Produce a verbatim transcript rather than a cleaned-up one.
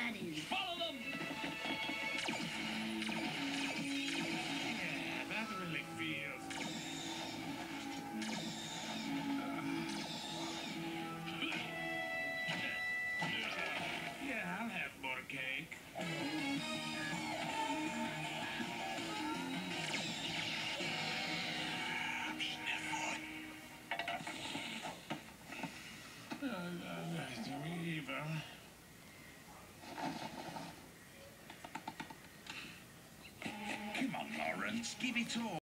that is. Follow them! Yeah, that really feels. Yeah, I'll have more cake. Come on, Lawrence, give it all.